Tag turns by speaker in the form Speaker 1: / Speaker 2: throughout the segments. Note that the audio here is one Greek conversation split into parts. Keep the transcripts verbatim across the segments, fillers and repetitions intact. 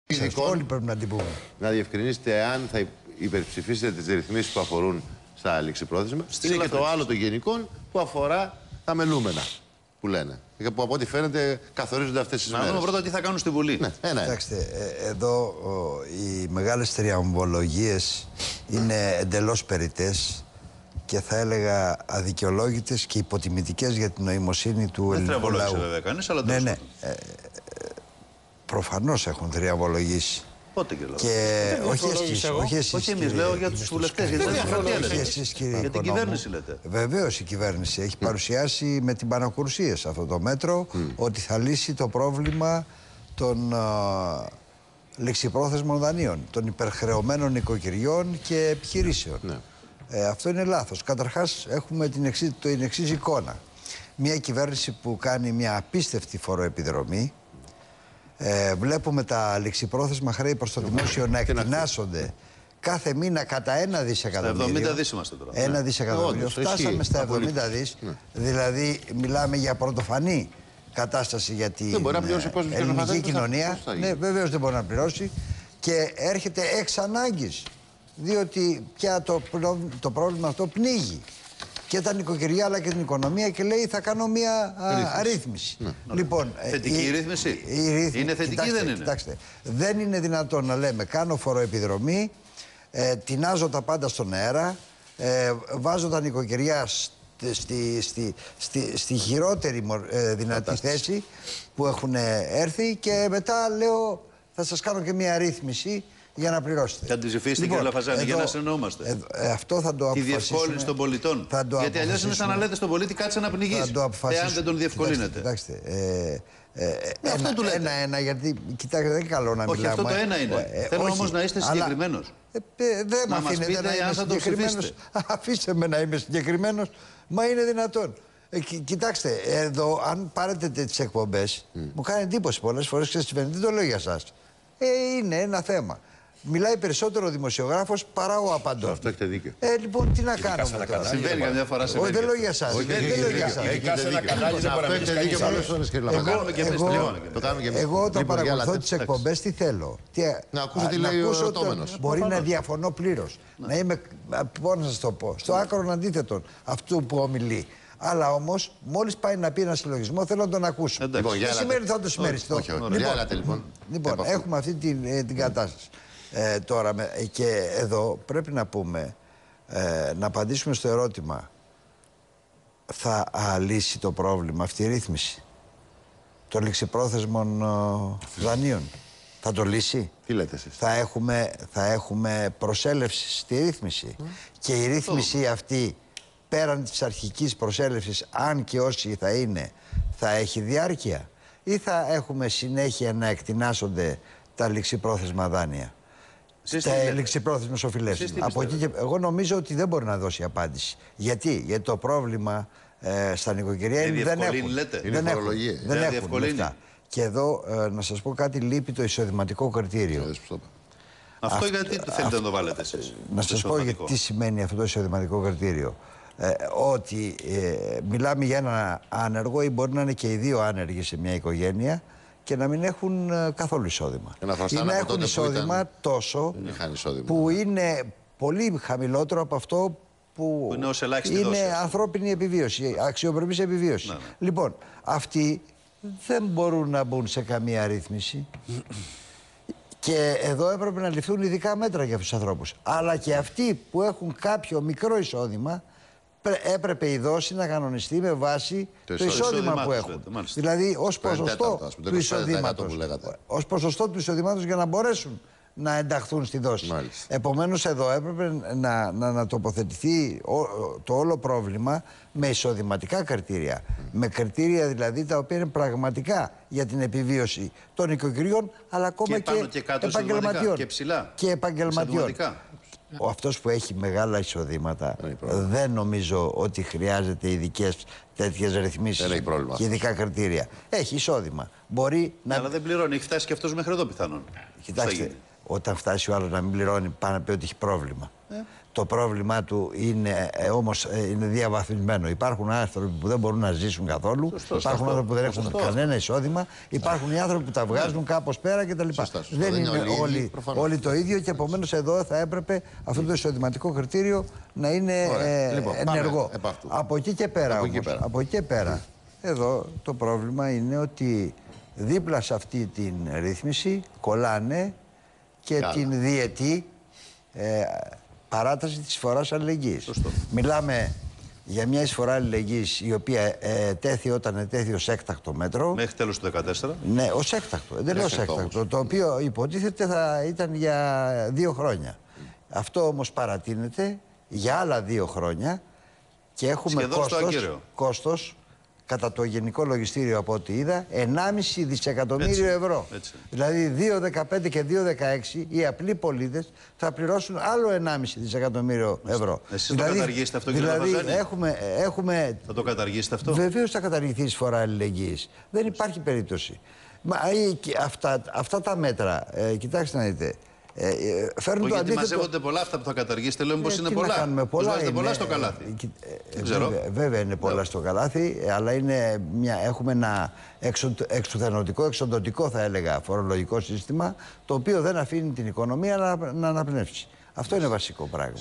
Speaker 1: Όλοι πρέπει να την πούμε.
Speaker 2: Να διευκρινίσετε αν θα υπερψηφίσετε τις ρυθμίσεις που αφορούν στα ληξιπρόθεσμα. Είναι και το άλλο των γενικών που αφορά τα μελούμενα που λένε. Και που από ό,τι φαίνεται καθορίζονται αυτές τις μέρες.
Speaker 3: Να δούμε πρώτα τι θα κάνουν στη Βουλή.
Speaker 2: Ναι, ένα.
Speaker 1: Κοιτάξτε, ε, εδώ ο, οι μεγάλες τριαμβολογίες είναι εντελώς περιττές και θα έλεγα αδικαιολόγητες και υποτιμητικές για την νοημοσύνη του ελληνικού λαού.
Speaker 3: Δεν βέβαια κανείς, αλλά
Speaker 1: ναι, ναι. Ε, ε, προφανώς έχουν τριαμβολογήσει.
Speaker 3: Πότε και λέω.
Speaker 1: Και όχι εσείς, όχι εσείς.
Speaker 3: Όχι εμείς, λέω για τους βουλευτές. Για την κυβέρνηση λέτε.
Speaker 1: Βεβαίως η κυβέρνηση έχει παρουσιάσει με την πανακουρσία σε αυτό το μέτρο ότι θα λύσει το πρόβλημα των ληξιπρόθεσμων δανείων, των υπερχρεωμένων οικοκυριών και επιχειρήσεων. Ε, αυτό είναι λάθος. Καταρχάς έχουμε την εξής, την εξής εικόνα. Μια κυβέρνηση που κάνει μια απίστευτη φοροεπιδρομή. Ε, βλέπουμε τα ληξιπρόθεσμα χρέη προς το δημόσιο να εκτινάσονται κάθε μήνα κατά ένα δισεκατομμύριο.
Speaker 3: Στα εβδομήντα δις είμαστε τώρα.
Speaker 1: Ένα δισεκατομμύριο.
Speaker 2: Ναι.
Speaker 1: Φτάσαμε στα εβδομήντα δις.
Speaker 2: Ναι.
Speaker 1: Δηλαδή μιλάμε για πρωτοφανή κατάσταση για την ελληνική κοινωνία. Ναι, βεβαίως δεν μπορεί να πληρώσει. Και έρχεται εξ ανάγκης. Διότι πια το, το πρόβλημα αυτό πνίγει και τα νοικοκυριά αλλά και την οικονομία και λέει θα κάνω μια αρρύθμιση. Ναι.
Speaker 3: Λοιπόν, θετική η, ρύθμιση. Η ρύθμιση. Είναι θετική, κοιτάξτε, δεν είναι.
Speaker 1: Κοιτάξτε, δεν είναι δυνατόν να λέμε κάνω φοροεπιδρομή, ε, τεινάζω τα πάντα στον αέρα, ε, βάζω τα νοικοκυριά στη, στη, στη, στη χειρότερη ε, δυνατή θέση που έχουν έρθει και μετά λέω θα σας κάνω και μια αρρύθμιση για να πληρώσετε.
Speaker 3: Θα την ψηφίσετε, λοιπόν, κύριε Λαφαζάνη, για να συνεννοούμαστε.
Speaker 1: Ε, αυτό θα το αποφασίσουμε.
Speaker 3: Τη διευκόλυνση των πολιτών. Γιατί αλλιώς είναι σαν να λέτε στον πολίτη κάτσε να πνιγείς. Εάν δεν τον διευκολύνετε.
Speaker 1: Κοιτάξτε. Ένα-ένα, ε, γιατί κοιτάξτε, δεν είναι καλό να μιλάμε.
Speaker 3: Όχι, αυτό το ένα είναι. Ε, Θέλω όμως να είστε συγκεκριμένος.
Speaker 1: Ε, δεν με αφήνετε να είμαι συγκεκριμένος. Αφήστε με να είμαι συγκεκριμένος. Μα είναι δυνατόν. Ε, κοι, κοιτάξτε, εδώ, αν πάρετε τις εκπομπές, mm. μου κάνει εντύπωση πολλές φορές και δεν το λέω για εσάς. Ε, είναι ένα θέμα. Μιλάει περισσότερο ο δημοσιογράφος παρά ο απαντών.
Speaker 2: Αυτό έχετε δίκιο.
Speaker 1: Ε, λοιπόν, τι να κάνουμε τώρα.
Speaker 3: Συμβαίνει καμιά φορά σε
Speaker 1: Όχι, δεν λέω για εσάς. Δεν λέω για εσάς.
Speaker 2: Αυτό έχετε δίκιο πολλές φορές, κύριε Λαφαζάνη.
Speaker 1: Εγώ όταν παρακολουθώ τις εκπομπές, τι θέλω.
Speaker 2: Να ακούσω τι λέει ο ερωτώμενος.
Speaker 1: Μπορεί να διαφωνώ πλήρως. Να είμαι, πώς να σας το πω, στο άκρο αντίθετο αυτού που ομιλεί. Αλλά όμως, μόλις πάει να πει ένα συλλογισμό, θέλω να τον ακούσω.
Speaker 2: Λοιπόν,
Speaker 1: τι σημαίνει θα το συμμεριστώ.
Speaker 2: Όχι, όχι. Λοιπόν, λοιπόν,
Speaker 1: λοιπόν έχουμε αυτή την, την κατάσταση. Ε, τώρα, και εδώ πρέπει να πούμε, ε, να απαντήσουμε στο ερώτημα, θα α, λύσει το πρόβλημα αυτή η ρύθμιση των ληξιπρόθεσμων ε, δανείων? Θα το λύσει?
Speaker 2: Τι λέτε εσείς?
Speaker 1: Θα έχουμε, θα έχουμε προσέλευση στη ρύθμιση. Mm. Και η ρύθμιση oh. αυτή, πέραν της αρχικής προσέλευσης, αν και όσοι θα είναι, θα έχει διάρκεια? Ή θα έχουμε συνέχεια να εκτινάσονται τα ληξιπρόθεσμα δάνεια? Τα ληξιπρόθεσμες οφειλές. Από εκεί και... Εγώ νομίζω ότι δεν μπορεί να δώσει απάντηση. Γιατί? Γιατί το πρόβλημα ε, στα νοικοκυριά είναι δεν έχουν.
Speaker 2: Λέτε.
Speaker 1: Δεν
Speaker 2: είναι
Speaker 1: έχουν. Δεν έχουν λεφτά. Και εδώ ε, να σας πω κάτι, λείπει το εισοδηματικό κριτήριο.
Speaker 3: Αυτό, αυτό γιατί το θέλετε να το βάλετε εσείς?
Speaker 1: Να σας πω γιατί τι σημαίνει αυτό το εισοδηματικό κριτήριο. Ε, ότι ε, μιλάμε για ένα άνεργο ή μπορεί να είναι και οι δύο άνεργοι σε μια οικογένεια και να μην έχουν uh, καθόλου εισόδημα.
Speaker 2: Ή
Speaker 1: να έχουν εισόδημα ήταν... τόσο
Speaker 2: εισόδημα.
Speaker 1: που είναι πολύ χαμηλότερο από αυτό που,
Speaker 3: που είναι,
Speaker 1: είναι
Speaker 3: δόση,
Speaker 1: ανθρώπινη επιβίωση, αξιοπρεπής επιβίωση. Ναι, ναι. Λοιπόν, αυτοί δεν μπορούν να μπουν σε καμία ρύθμιση. Και εδώ έπρεπε να ληφθούν ειδικά μέτρα για αυτούς τους ανθρώπους. Αλλά και αυτοί που έχουν κάποιο μικρό εισόδημα, έπρεπε η δόση να κανονιστεί με βάση το, το εισόδημα που έχουν. Λέτε, δηλαδή ως ποσοστό, του εισοδήματος, ως ποσοστό του εισοδήματος για να μπορέσουν να ενταχθούν στη δόση. Επομένως εδώ έπρεπε να, να, να τοποθετηθεί ο, το όλο πρόβλημα με εισοδηματικά κριτήρια. Mm. Με κριτήρια δηλαδή τα οποία είναι πραγματικά για την επιβίωση των οικοκυριών αλλά ακόμα και,
Speaker 3: και, και
Speaker 1: επαγγελματιών.
Speaker 3: Και ψηλά.
Speaker 1: Και επαγγελματιών. Ο αυτός που έχει μεγάλα εισοδήματα δεν νομίζω ότι χρειάζεται ειδικές τέτοιες ρυθμίσεις και ειδικά κριτήρια. Έχει εισόδημα. Μπορεί να...
Speaker 3: Αλλά δεν πληρώνει. Έχει φτάσει και αυτός μέχρι εδώ πιθανόν.
Speaker 1: Κοιτάξτε, όταν φτάσει ο άλλος να μην πληρώνει, πάνε να πει ότι έχει πρόβλημα. Ε. Το πρόβλημά του είναι ε, όμως ε, είναι διαβαθμισμένο. Υπάρχουν άνθρωποι που δεν μπορούν να ζήσουν καθόλου. Σωστό, υπάρχουν άνθρωποι που δεν έχουν σωστό, κανένα εισόδημα. Υπάρχουν οι άνθρωποι που τα βγάζουν κάπως πέρα κτλ. Δεν είναι όλοι, όλοι, όλοι το ίδιο και επομένως εδώ θα έπρεπε αυτό το εισοδηματικό κριτήριο να είναι ε, λοιπόν, ενεργό. Από εκεί και πέρα από όμως, εκεί πέρα. Από εκεί και πέρα, εδώ το πρόβλημα είναι ότι δίπλα σε αυτή την ρύθμιση κολλάνε και Άρα. την διετή ε, παράταση της εισφοράς αλληλεγγύης. Σωστό. Μιλάμε για μια εισφορά αλληλεγγύης η οποία ε, τέθη όταν τέθη ως έκτακτο μέτρο.
Speaker 3: Μέχρι τέλος του δύο χιλιάδες δεκατέσσερα.
Speaker 1: Ναι, ως έκτακτο, εντελώς έκτακτο, το οποίο υποτίθεται θα ήταν για δύο χρόνια. Mm. Αυτό όμως παρατείνεται για άλλα δύο χρόνια και έχουμε κόστος, κόστος κατά το Γενικό Λογιστήριο από ό,τι είδα, ενάμιση δισεκατομμύριο έτσι, ευρώ. Έτσι. Δηλαδή δύο χιλιάδες δεκαπέντε και δύο χιλιάδες δεκαέξι οι απλοί πολίτες θα πληρώσουν άλλο ενάμιση δισεκατομμύριο ευρώ.
Speaker 3: Εσείς δηλαδή, το καταργήσετε αυτό,
Speaker 1: κύριε
Speaker 3: δηλαδή,
Speaker 1: έχουμε, έχουμε...
Speaker 3: Θα το καταργήσετε αυτό.
Speaker 1: Βεβαίως θα καταργηθεί η εισφορά αλληλεγγύης. Δεν υπάρχει περίπτωση. Μα, αυτά, αυτά τα μέτρα, ε, κοιτάξτε να δείτε, Ε, φέρνουν
Speaker 3: Όχι,
Speaker 1: το
Speaker 3: γιατί
Speaker 1: αντίθετο...
Speaker 3: μαζεύονται πολλά αυτά που θα καταργήσετε. Λέμε πως
Speaker 1: ε,
Speaker 3: είναι πολλά.
Speaker 1: πολλά.
Speaker 3: Πως βάζετε πολλά στο καλάθι.
Speaker 1: Ε,
Speaker 3: Δεν ξέρω.
Speaker 1: Βέβαια, βέβαια είναι πολλά yeah. στο καλάθι, αλλά είναι μια, έχουμε ένα εξο, εξουθενωτικό, εξοντωτικό θα έλεγα φορολογικό σύστημα, το οποίο δεν αφήνει την οικονομία να, να αναπνεύσει. Αυτό είναι βασικό πράγμα.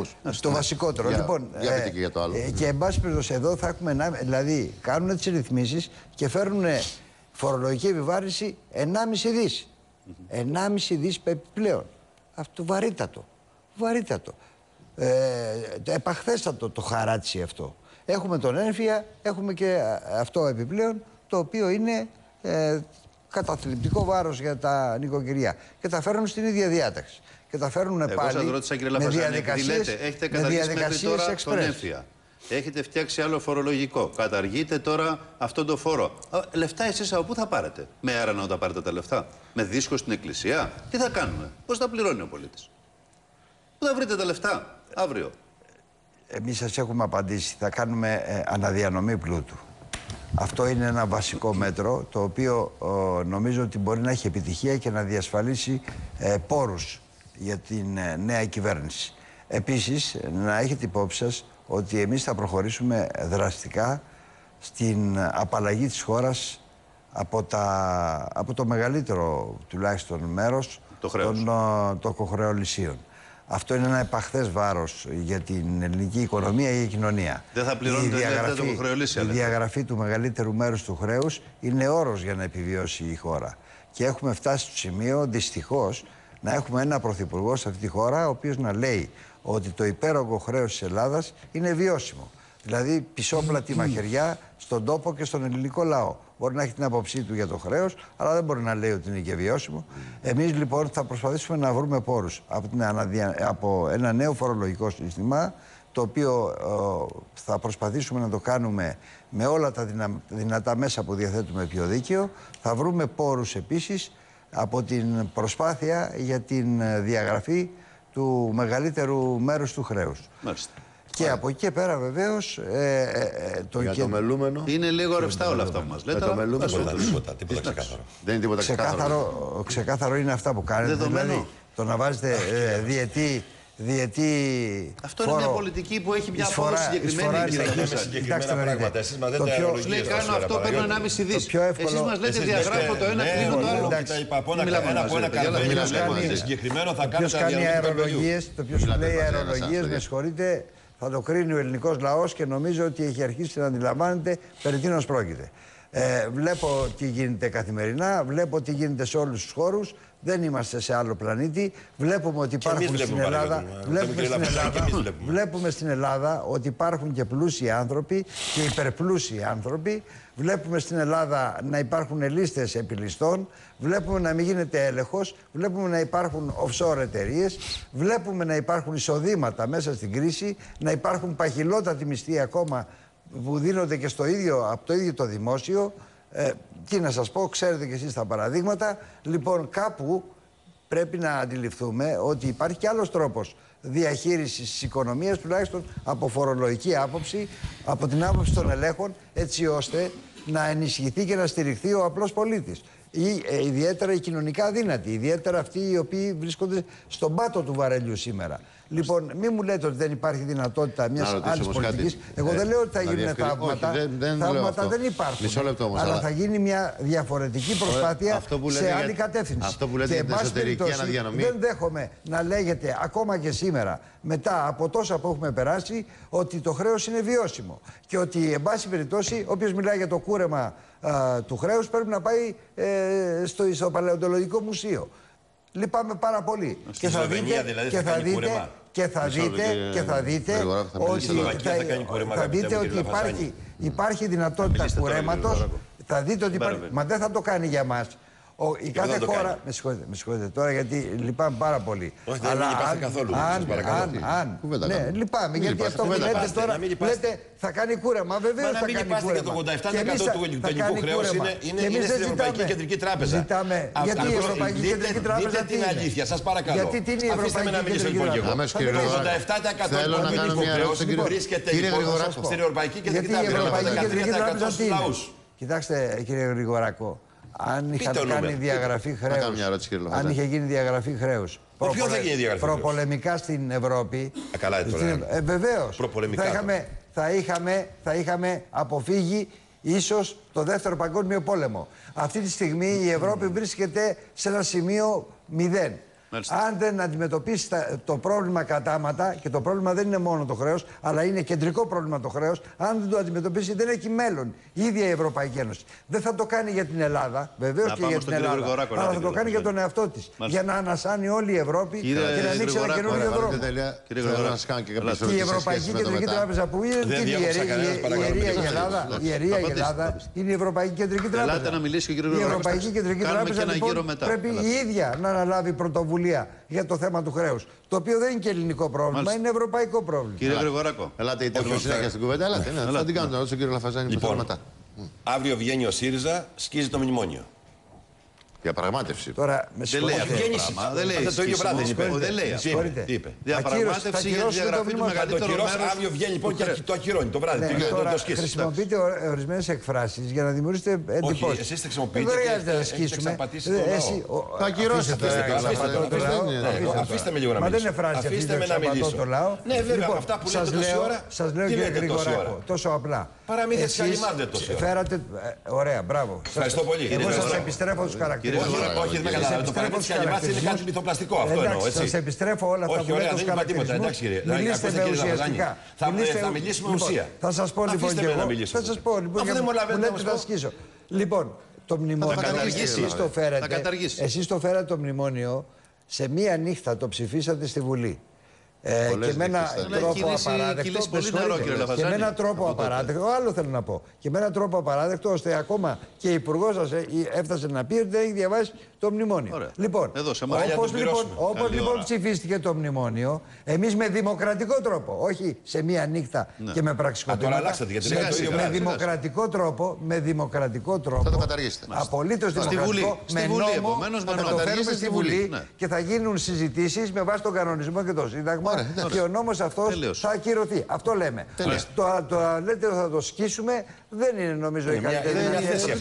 Speaker 1: Το βασικότερο.
Speaker 2: Για,
Speaker 1: λοιπόν,
Speaker 2: για ε, και, για το άλλο.
Speaker 1: Ε, και εν πάση περιπτώσει εδώ θα έχουμε ένα, δηλαδή κάνουν τις ρυθμίσεις και φέρνουν φορολογική επιβάρυνση ενάμιση δις. ενάμιση δις επιπλέον. Αυτό βαρύτατο. Βαρύτατο. Ε, επαχθέστατο το χαράτσι αυτό. Έχουμε τον έμφυα, έχουμε και αυτό επιπλέον, το οποίο είναι ε, καταθλιπτικό βάρος για τα νοικοκυριά. Και τα φέρνουν στην ίδια διάταξη. Και τα φέρνουν
Speaker 3: Εγώ
Speaker 1: πάλι
Speaker 3: σας ρώτησα, κύριε Λαφαζάνη, λέτε, έχετε καταργήσει μέχρι τώρα τον έμφυα. Έχετε φτιάξει άλλο φορολογικό. Καταργείτε τώρα αυτόν τον φόρο. Λεφτά εσείς από πού θα πάρετε? Με έρανο τα πάρετε τα λεφτά? Με δίσκο στην εκκλησία? Τι θα κάνουμε? Πώς θα πληρώνει ο πολίτης? Πού θα βρείτε τα λεφτά αύριο?
Speaker 1: Εμείς σας έχουμε απαντήσει. Θα κάνουμε ε, αναδιανομή πλούτου. Αυτό είναι ένα βασικό μέτρο το οποίο ε, νομίζω ότι μπορεί να έχει επιτυχία και να διασφαλίσει ε, πόρους για την ε, νέα κυβέρνηση. Επίσης, να έχετε υπόψη σας ότι εμείς θα προχωρήσουμε δραστικά στην απαλλαγή της χώρας από, τα, από το μεγαλύτερο τουλάχιστον μέρος
Speaker 3: το
Speaker 1: των, των κοχρεολυσίων. Αυτό είναι ένα επαχθές βάρος για την ελληνική οικονομία ή η κοινωνία.
Speaker 3: Δεν θα πληρώνετε δηλαδή το κοχρεολύσια.
Speaker 1: Η διαγραφή του μεγαλύτερου μέρους του χρέους είναι όρος για να επιβιώσει η χώρα. Και έχουμε φτάσει στο σημείο, δυστυχώς, να έχουμε ένα πρωθυπουργό σε αυτή τη χώρα, ο οποίος να λέει ότι το υπέρογκο χρέος της Ελλάδας είναι βιώσιμο. Δηλαδή πισόπλατη μαχαιριά στον τόπο και στον ελληνικό λαό. Μπορεί να έχει την άποψή του για το χρέος, αλλά δεν μπορεί να λέει ότι είναι και βιώσιμο. Εμείς λοιπόν θα προσπαθήσουμε να βρούμε πόρους από, την αναδια... από ένα νέο φορολογικό σύστημα, το οποίο ε, θα προσπαθήσουμε να το κάνουμε με όλα τα δυνα... δυνατά μέσα που διαθέτουμε πιο δίκαιο. Θα βρούμε πόρους επίσης από την προσπάθεια για την διαγραφή του μεγαλύτερου μέρους του χρέους.
Speaker 3: Μάλιστα.
Speaker 1: Και Άρα. από εκεί και πέρα βεβαίως ε, ε, το,
Speaker 2: για
Speaker 1: και...
Speaker 2: το μελούμενο.
Speaker 3: Είναι λίγο ρευστά όλα αυτά που μας λέτε.
Speaker 2: Το μελούμενο.
Speaker 4: Τίποτα, τίποτα, τίποτα ξεκάθαρο.
Speaker 2: Δεν είναι τίποτα ξεκάθαρο.
Speaker 1: Ξεκάθαρο, ξεκάθαρο είναι αυτά που κάνετε. Δηλαδή το να βάζετε ε, διετή, διετή
Speaker 3: αυτό
Speaker 1: φόρο,
Speaker 3: είναι μια πολιτική που έχει μια απόδοση συγκεκριμένη.
Speaker 4: Λέμε συγκεκριμένα πράγματα. Εσείς μας λέτε αερολογίες.
Speaker 3: Λέει κάνω αυτό, παίρνω ενάμιση δις. Εσείς μας λέτε διαγράφω το ένα, κλείνω το άλλο.
Speaker 4: Ένα από ένα καλοκαίρι συγκεκριμένο θα κάνετε αερολογίες.
Speaker 1: Το ποιος λέει αερολογίες, με συγχωρείτε, θα το κρίνει ο ελληνικός λαός και νομίζω ότι έχει αρχίσει να αντιλαμβάνεται περί τίνος πρόκειται. Ε, βλέπω τι γίνεται καθημερινά, βλέπω τι γίνεται σε όλους τους χώρους. Δεν είμαστε σε άλλο πλανήτη. Βλέπουμε ότι υπάρχουν στην Ελλάδα. Βλέπουμε στην Ελλάδα, βλέπουμε στην Ελλάδα ότι υπάρχουν και πλούσιοι άνθρωποι και υπερπλούσιοι άνθρωποι. Βλέπουμε στην Ελλάδα να υπάρχουν λίστες επιλιστών. Βλέπουμε να μην γίνεται έλεγχος. Βλέπουμε να υπάρχουν offshore εταιρείες. Βλέπουμε να υπάρχουν εισοδήματα μέσα στην κρίση. Να υπάρχουν παχυλότατοι μισθοί ακόμα που δίνονται και στο ίδιο, από το ίδιο το δημόσιο. Ε, τι να σας πω, ξέρετε και εσείς τα παραδείγματα. Λοιπόν, κάπου πρέπει να αντιληφθούμε ότι υπάρχει και άλλος τρόπος διαχείρισης της οικονομίας, τουλάχιστον από φορολογική άποψη, από την άποψη των ελέγχων, έτσι ώστε να ενισχυθεί και να στηριχθεί ο απλός πολίτης. Ή, ε, ιδιαίτερα οι κοινωνικά αδύνατοι, ιδιαίτερα αυτοί οι οποίοι βρίσκονται στον πάτο του βαρελιού σήμερα. Λοιπόν, μην μου λέτε ότι δεν υπάρχει δυνατότητα μια άλλη πολιτική. Εγώ δεν λέω ότι θα γίνουν θαύματα. Θαύματα δεν υπάρχουν. Αλλά θα γίνει μια διαφορετική προσπάθεια σε άλλη κατεύθυνση.
Speaker 2: Αυτό που λέτε για την εσωτερική αναδιανομή.
Speaker 1: Δεν δέχομαι να λέγεται ακόμα και σήμερα, μετά από τόσα που έχουμε περάσει, ότι το χρέος είναι βιώσιμο. Και ότι, εν πάση περιπτώσει, όποιος μιλάει για το κούρεμα α, του χρέους πρέπει να πάει ε, στο, στο Παλαιοντολογικό Μουσείο. Λυπάμαι πάρα πολύ.
Speaker 4: Στη
Speaker 1: Και θα
Speaker 4: Σλοβενία,
Speaker 1: δείτε,
Speaker 4: δηλαδή,
Speaker 1: και θα δείτε, και θα δείτε, και θα δείτε ότι, θα, θα δείτε ότι υπάρχει, υπάρχει δυνατότητα κουρέματος. Θα δείτε ότι υπάρχει, μα δεν θα το κάνει για μας. Ο, η κάθε χώρα. Με συγχωρείτε, με συγχωρείτε τώρα γιατί λυπάμαι πάρα πολύ.
Speaker 4: Όχι, δεν λυπάστε καθόλου.
Speaker 1: Αν, αν, αν, ναι, λυπάμαι γιατί αυτό που λέτε τώρα. Λέτε θα κάνει κούρεμα. Βεβαίως θα κάνει κούρεμα.
Speaker 4: Και το ογδόντα επτά τοις εκατό του ελληνικού χρέους είναι στην Ευρωπαϊκή Κεντρική Τράπεζα.
Speaker 1: Ζητάμε. Γιατί η Ευρωπαϊκή Κεντρική Τράπεζα.
Speaker 4: Δείτε την αλήθεια, σας παρακαλώ.
Speaker 1: Γιατί την Ευρωπαϊκή Κεντρική
Speaker 4: Τράπεζα. Το ογδόντα επτά τοις εκατό του ελληνικού χρέους βρίσκεται στην Ευρωπαϊκή Κεντρική Τράπεζα.
Speaker 1: Κοιτάξτε κύριε Γρηγοράκο. Αν είχατε κάνει διαγραφή χρέους, αν είχε γίνει διαγραφή χρέους,
Speaker 4: Ποιο θα γίνει διαγραφή
Speaker 1: προπολεμικά στην Ευρώπη,
Speaker 4: Α, καλά, τώρα,
Speaker 1: στην, ε, βεβαίως,
Speaker 4: προπολεμικά,
Speaker 1: θα είχαμε, θα, είχαμε, θα είχαμε αποφύγει ίσως το δεύτερο παγκόσμιο πόλεμο. Αυτή τη στιγμή η Ευρώπη βρίσκεται σε ένα σημείο μηδέν. Μάλιστα. Αν δεν αντιμετωπίσει το πρόβλημα κατάματα, και το πρόβλημα δεν είναι μόνο το χρέος, αλλά είναι κεντρικό πρόβλημα το χρέος, αν δεν το αντιμετωπίσει δεν έχει μέλλον η ίδια η Ευρωπαϊκή Ένωση. Δεν θα το κάνει για την Ελλάδα, βεβαίως και για την Ελλάδα,
Speaker 3: Γρηγοράκο,
Speaker 1: αλλά θα το κάνει για τον εαυτό της. Για να ανασάνει όλη η Ευρώπη
Speaker 3: κύριε,
Speaker 1: και να ανοίξει ένα καινούριο δρόμο. Και η Ευρωπαϊκή Κεντρική Τράπεζα που είναι την ιερή Ελλάδα είναι η Ευρωπαϊκή Κεντρική Τράπεζα. Η Ευρωπαϊκή Κεντρική Τράπεζα πρέπει η ίδια να αναλάβει πρωτοβουλία για το θέμα του χρέους. Το οποίο δεν είναι και ελληνικό πρόβλημα, Μάλιστα. είναι ευρωπαϊκό πρόβλημα.
Speaker 3: Κύριε Γρηγοράκο.
Speaker 2: Ελάτε, η τεχνική συνέχεια στην κουβέντα. Ελάτε, ναι, θα την κάνω να ρωτήσω τον κύριο Λαφαζάνη.
Speaker 4: Λοιπόν, αύριο βγαίνει ο ΣΥΡΙΖΑ, σκίζει το μνημόνιο.
Speaker 2: Διαπραγμάτευση.
Speaker 1: Τώρα, με συγχωρείτε.
Speaker 3: Δεν λέει
Speaker 4: το ίδιο πράγμα.
Speaker 3: Δεν λέει.
Speaker 4: Τι είπε.
Speaker 3: Διαπραγμάτευση για τη διαγραφή του μεγαλύτερου μέρους.
Speaker 4: Αύριο βγαίνει λοιπόν και το ακυρώνει το βράδυ.
Speaker 1: Χρησιμοποιείτε ορισμένες εκφράσεις για να δημιουργήσετε εντυπώσεις.
Speaker 4: Όχι, εσείς χρησιμοποιείτε.
Speaker 1: Δεν χρειάζεται να ασκήσουμε.
Speaker 2: Θα ακυρώσετε.
Speaker 4: Αφήστε με λίγο να
Speaker 1: Μα
Speaker 4: μιλήσω.
Speaker 1: δεν είναι φράση αυτή.
Speaker 4: Αφήστε με να μιλήσω.
Speaker 1: Ναι,
Speaker 4: βέβαια, αυτά που λέτε τόση ώρα.
Speaker 1: Σας λέω κύριε Γρηγοράκο, τόσο απλά.
Speaker 4: Παραμύθια της Καλυμάρδε τόση ώρα.
Speaker 1: Ωραία, μπράβο.
Speaker 4: Ευχαριστώ πολύ.
Speaker 1: Εγώ σας επιστρέφω τους χαρακτήρες.
Speaker 4: Όχι, δεν με καταλαβαίνετε. Το παραμύθι της Καλυμάρδης είναι κάτι μυθοπλαστικό. Αυτό εννοώ, έτσι.
Speaker 1: Σας επιστρέφω όλα αυτά που λέτε τους χαρακτηρισμούς. Μιλήστε με ουσιαστικά.
Speaker 4: Θα μιλήσουμε ουσία.
Speaker 1: Θα σας πω λοιπόν και εγώ. Θα σας πω λοιπόν και εγώ. Θα ασκήσω. Λοιπόν, το μνημόνιο. Εσείς το φέρατε το μνημόνιο σε μία νύχτα, το ψηφίσατε στη Βουλή. Ε, και με έναν τρόπο απαράδεκτο. Και με έναν τρόπο απαράδεκτο. Άλλο θέλω να πω. Και με έναν τρόπο απαράδεκτο, ώστε ακόμα και η υπουργός σας έφτασε να πει ότι δεν έχει διαβάσει το μνημόνιο. Ωραία. Λοιπόν, όπως λοιπόν, όπως λοιπόν ψηφίστηκε το μνημόνιο, εμείς με δημοκρατικό τρόπο, όχι σε μία νύχτα ναι. και με πραξικοπήματα. Με δημοκρατικό τρόπο, με δημοκρατικό τρόπο.
Speaker 2: Θα το καταργήσετε.
Speaker 1: Απολύτως δημοκρατικό. Με νόμο θα το φέρουμε στη Βουλή και θα γίνουν συζητήσεις με βάση τον κανονισμό και το Σύνταγμα. Ωραία, και ο νόμος αυτός Τελείως. θα ακυρωθεί. Αυτό λέμε. Το, το λέτε ότι θα το σκίσουμε δεν είναι νομίζω η καλύτερη
Speaker 4: θέση.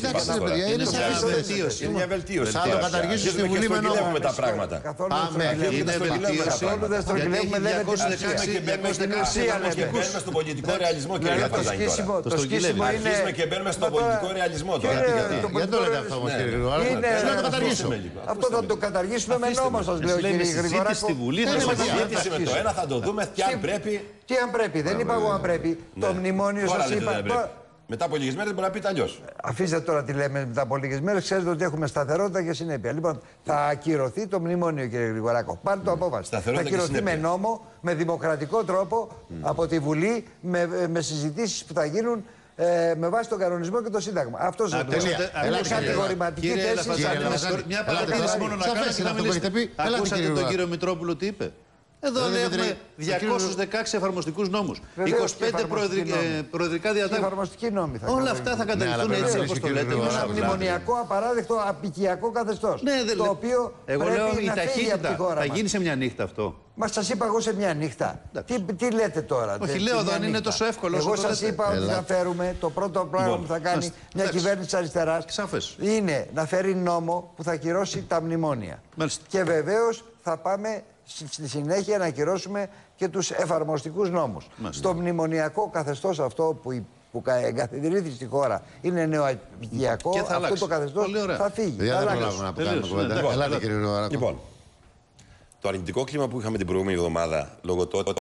Speaker 4: Είναι μια βελτίωση.
Speaker 2: Θα το καταργήσουμε στη Βουλή με νόμο
Speaker 4: με τα πράγματα.
Speaker 1: Καθόλου δεν στρογγυλεύουμε. Λέμε την ουσία.
Speaker 4: Και μπαίνουμε στον πολιτικό ρεαλισμό κύριε Λαφαζάνη.
Speaker 1: Το σκίσιμο είναι...
Speaker 4: Αρχίζουμε και μπαίνουμε στον πολιτικό ρεαλισμό.
Speaker 2: Γιατί το λέτε αυτό όμως κύριε Γρηγοράκο.
Speaker 1: Αυτό θα το καταργήσουμε με νόμο σας λέω κύριε Γρηγοράκο.
Speaker 4: Συζήτηση με το ένα θα το δούμε τι αν πρέπει.
Speaker 1: Τι αν πρέπει, δεν είπα εγώ αν πρέπει. Το μνημόνιο σας είπα.
Speaker 4: Μετά από λίγες μέρες μπορεί να πείτε αλλιώς.
Speaker 1: Αφήστε τώρα τι λέμε μετά από λίγες μέρες. Ξέρετε ότι έχουμε σταθερότητα και συνέπεια. Λοιπόν, θα ακυρωθεί το μνημόνιο, κύριε Γρηγοράκο. Πάρτε το απόφαση. Θα ακυρωθεί με νόμο, με δημοκρατικό τρόπο mm. από τη Βουλή, με, με συζητήσεις που θα γίνουν ε, με βάση τον κανονισμό και το Σύνταγμα. Αυτό σας λέω. Είναι κατηγορηματική θέση.
Speaker 3: Μια παρατήρηση μόνο να κάνετε. Ακούσατε τον κύριο Μητρόπουλο τι είπε. Εδώ έχουμε διακόσιους δεκαέξι εφαρμοστικούς νόμους, είκοσι πέντε προεδρικά διατάγματα.
Speaker 1: Εφαρμοστικοί νόμοι.
Speaker 3: Όλα αυτά θα κατευθυνθούν έτσι όπως το λέτε.
Speaker 1: Ένα μνημονιακό απαράδεκτο απικιακό καθεστώς. Το οποίο
Speaker 3: εγώ λέω η ταχύτητα θα γίνει σε μια νύχτα αυτό.
Speaker 1: Μα σας είπα εγώ σε μια νύχτα. Τι, τι λέτε τώρα.
Speaker 3: Όχι, λέω εδώ αν είναι τόσο εύκολο.
Speaker 1: Εγώ σας είπα ότι θα φέρουμε το πρώτο πράγμα που θα κάνει μια κυβέρνηση της αριστεράς είναι να φέρει νόμο που θα κυρώσει τα μνημόνια. Και βεβαίως θα πάμε στη συνέχεια να ακυρώσουμε και τους εφαρμοστικούς νόμους. Μάλιστα. Στο μνημονιακό καθεστώς αυτό που, που εγκαθιδρύθηκε στη χώρα είναι νεοαπικιακό, αυτό αλλάξει. Το καθεστώς θα φύγει.
Speaker 2: Δεν θα προλάβουμε να κάνουμε κουβέντα. Ελάτε κύριε Γρηγοράκο.
Speaker 5: Λοιπόν, το αρνητικό κλίμα που είχαμε την προηγούμενη εβδομάδα λόγω τότε